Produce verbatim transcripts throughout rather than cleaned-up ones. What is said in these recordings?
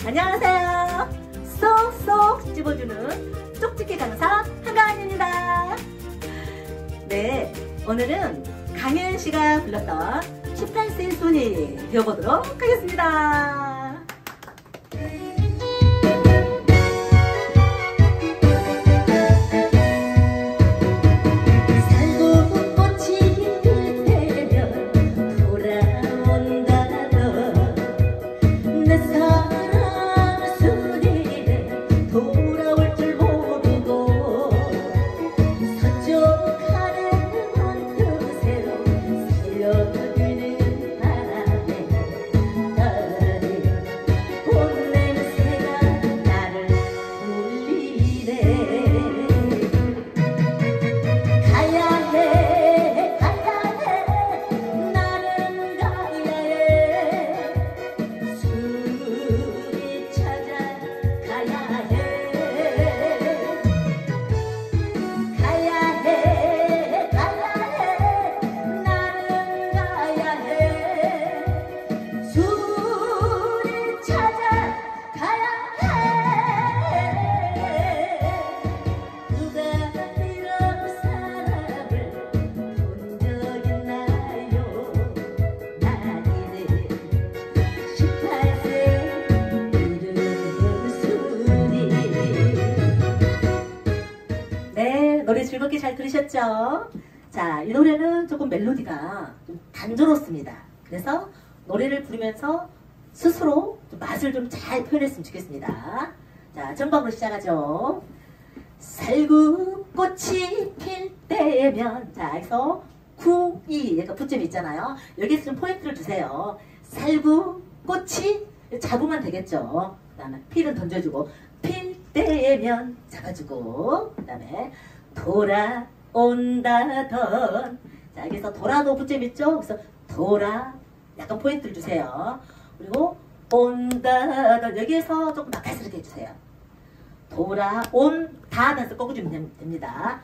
안녕하세요. 쏙쏙 찝어주는 쪽집게 강사 한가은입니다. 네, 오늘은 강현씨가 불렀던 십팔 세 순이 배워보도록 하겠습니다. 노래 즐겁게 잘 들으셨죠? 자, 이 노래는 조금 멜로디가 좀 단조롭습니다. 그래서 노래를 부르면서 스스로 좀 맛을 좀 잘 표현했으면 좋겠습니다. 자, 전방으로 시작하죠. 살구꽃이 필 때면, 자, 여기서 구이, 약간 붙점이 있잖아요. 여기서 좀 포인트를 주세요. 살구꽃이 잡으면 되겠죠. 그 다음에 필은 던져주고, 필 때면 잡아주고, 그 다음에 돌아온다던, 자, 여기서 돌아도 붙점 있죠? 그래서 돌아, 약간 포인트를 주세요. 그리고 온다던, 여기에서 조금 맛깔스럽게 해주세요. 돌아온다던에서 꺾어주면 됩니다.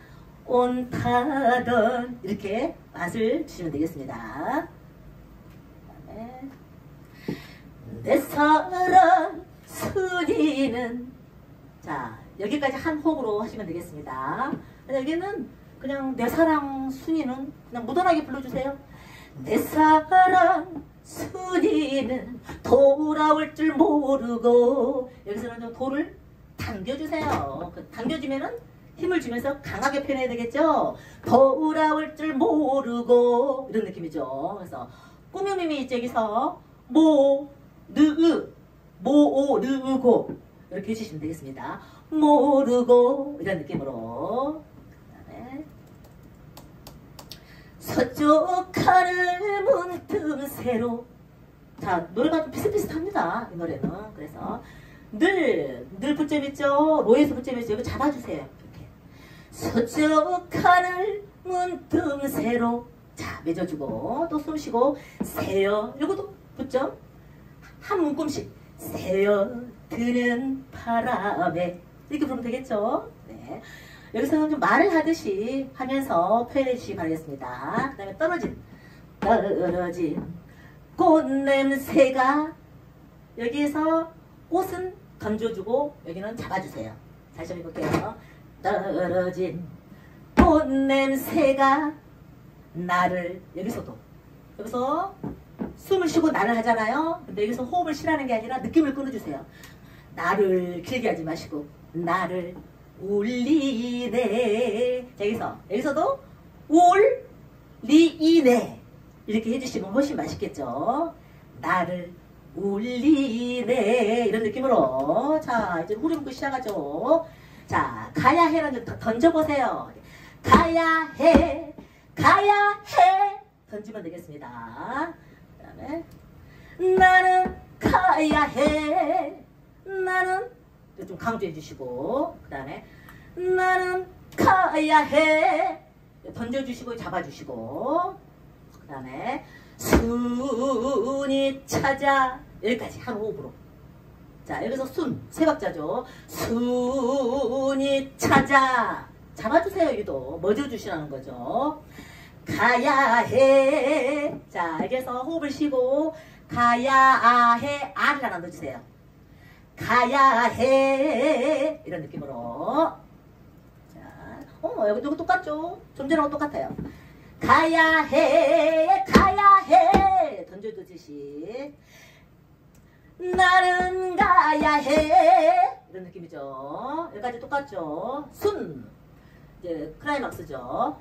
온다던, 이렇게 맛을 주시면 되겠습니다. 그다음에 내 사랑 순이는, 자, 여기까지 한 호흡으로 하시면 되겠습니다. 여기는 그냥 내 사랑 순이는 그냥 무던하게 불러주세요. 내 사랑 순이는 돌아올 줄 모르고, 여기서는 좀 도를 당겨주세요. 그 당겨주면은 힘을 주면서 강하게 표현해야 되겠죠. 돌아올 줄 모르고, 이런 느낌이죠. 그래서 꾸며밈이 있죠. 여기서 모, 느, 모, 느, 고 이렇게 해주시면 되겠습니다. 모르고, 이런 느낌으로. 그다음에 서쪽 하늘 문틈새로, 자, 노래가 좀 비슷비슷합니다. 이 노래는. 그래서 늘, 늘 붙점 있죠. 로에서 붙점 있죠. 이거 잡아주세요. 이렇게 서쪽 하늘 문틈새로, 자, 맺어주고 또 숨 쉬고 새어, 이것도 붙점 한 문금씩 새어 드는 바람에, 이렇게 부르면 되겠죠. 네. 여기서는 좀 말을 하듯이 하면서 표현해 주시기 바라겠습니다. 그 다음에 떨어진, 떨어진 꽃냄새가, 여기에서 꽃은 던져주고 여기는 잡아주세요. 다시 한번 해볼게요. 떨어진 꽃냄새가 나를, 여기서도, 여기서 숨을 쉬고 나를 하잖아요. 근데 여기서 호흡을 쉬라는 게 아니라 느낌을 끊어주세요. 나를 길게 하지 마시고 나를 울리네. 자, 여기서 여기서도 울리네 이렇게 해주시면 훨씬 맛있겠죠. 나를 울리네, 이런 느낌으로. 자, 이제 후렴구 시작하죠. 자, 가야 해는 좀 던져보세요. 가야 해, 가야 해, 던지면 되겠습니다. 그 다음에 나는 가야 해, 나는 좀 강조해 주시고, 그 다음에 나는 가야 해, 던져주시고 잡아주시고, 그 다음에 순이 찾아, 여기까지 한 호흡으로. 자, 여기서 순, 세 박자죠. 순이 찾아, 잡아주세요. 유도 멎어주시라는 거죠. 가야 해. 자, 여기서 호흡을 쉬고 가야 해, 아를 하나 넣어주세요. 가야 해. 이런 느낌으로. 자, 어, 여기 누구 똑같죠? 좀 전하고 똑같아요. 가야 해, 가야 해. 던져두듯이. 나는 가야 해. 이런 느낌이죠. 여기까지 똑같죠? 순. 이제 클라이막스죠.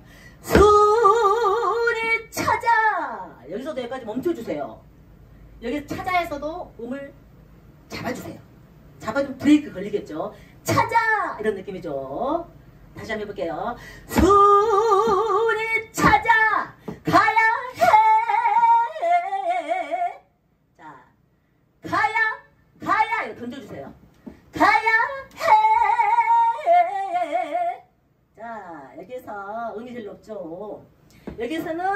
순이 찾아. 여기서도 여기까지 멈춰주세요. 여기 찾아에서도 음을 잡아주세요. 잡아주면 브레이크 걸리겠죠. 찾아. 이런 느낌이죠. 다시 한번 해볼게요. 순이 찾아 가야 해. 자, 가야 가야 이거 던져주세요. 가야 해. 자, 여기서 음이 제일 높죠. 여기서는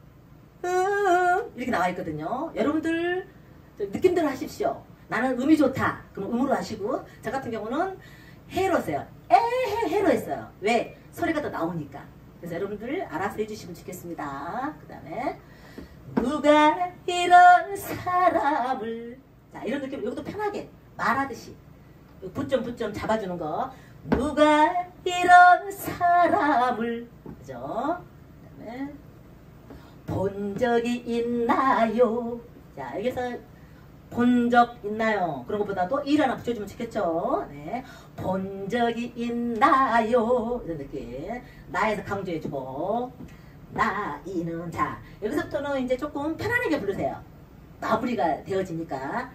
음 이렇게 나와 있거든요. 여러분들 느낌대로 하십시오. 나는 음이 좋다. 그럼 음으로 하시고, 저 같은 경우는 해로 써요. 에헤 해로 했어요. 왜? 소리가 더 나오니까. 그래서 여러분들 알아서 해주시면 좋겠습니다. 그 다음에 누가 이런 사람을, 자 이런 느낌, 이것도 편하게 말하듯이 붙점 붙점 잡아주는 거. 누가 이런 사람을, 그죠? 그 다음에 본 적이 있나요? 자 여기서 본 적 있나요? 그런 것보다도 일 하나 붙여주면 좋겠죠. 네. 본 적이 있나요? 이런 느낌. 나에서 강조해주고. 나이는. 자, 여기서부터는 이제 조금 편안하게 부르세요. 마무리가 되어지니까.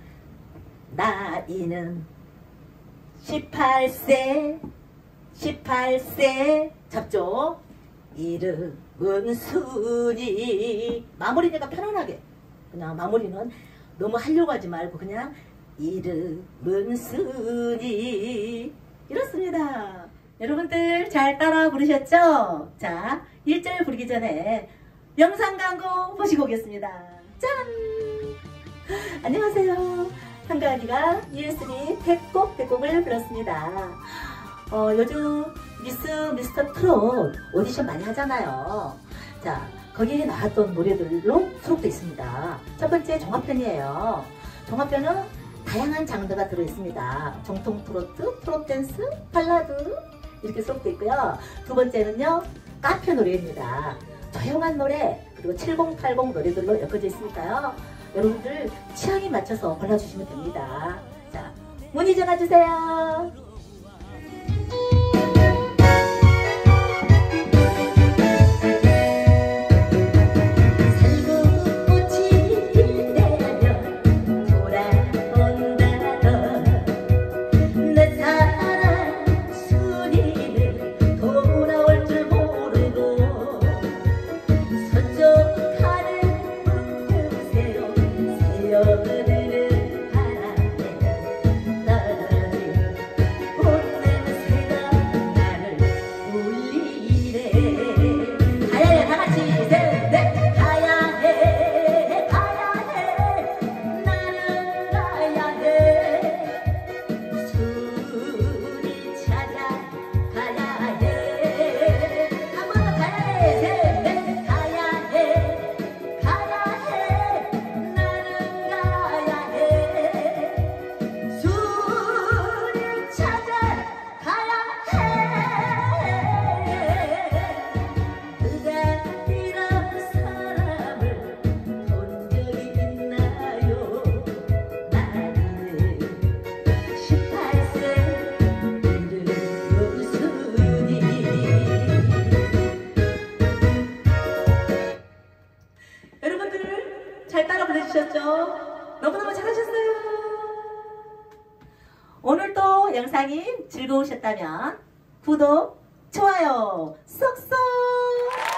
나이는 십팔 세. 십팔 세. 잡죠? 이름은 순이. 마무리니까 편안하게. 그냥 마무리는 너무 하려고 하지 말고 그냥 이름은 순이. 이렇습니다. 여러분들 잘 따라 부르셨죠? 자, 일 절 부르기 전에 영상 광고 보시고 오겠습니다. 짠! 안녕하세요. 한가은이가 유에스비 백 곡 백 곡을 불렀습니다. 어, 요즘 미스 미스터 트롯 오디션 많이 하잖아요. 자, 거기에 나왔던 노래들로 수록되어 있습니다. 첫 번째 종합편이에요. 종합편은 다양한 장르가 들어있습니다. 정통 트로트, 트롯 댄스, 발라드 이렇게 수록되어 있고요. 두 번째는요, 카페 노래입니다. 조용한 노래, 그리고 칠십, 팔십 노래들로 엮어져 있으니까요. 여러분들 취향에 맞춰서 골라주시면 됩니다. 자, 문의 전화주세요. 잘 따라 보내주셨죠? 너무너무 잘하셨어요. 오늘도 영상이 즐거우셨다면 구독, 좋아요 쏙쏙